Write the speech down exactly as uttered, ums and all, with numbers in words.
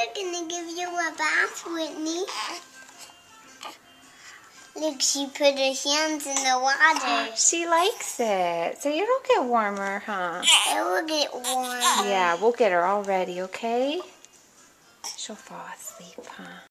we're gonna give you a bath, Whitney. Look, she put her hands in the water. She likes it. So it'll get warmer, huh? It will get warm. Yeah, we'll get her all ready, okay? She'll fall asleep, huh?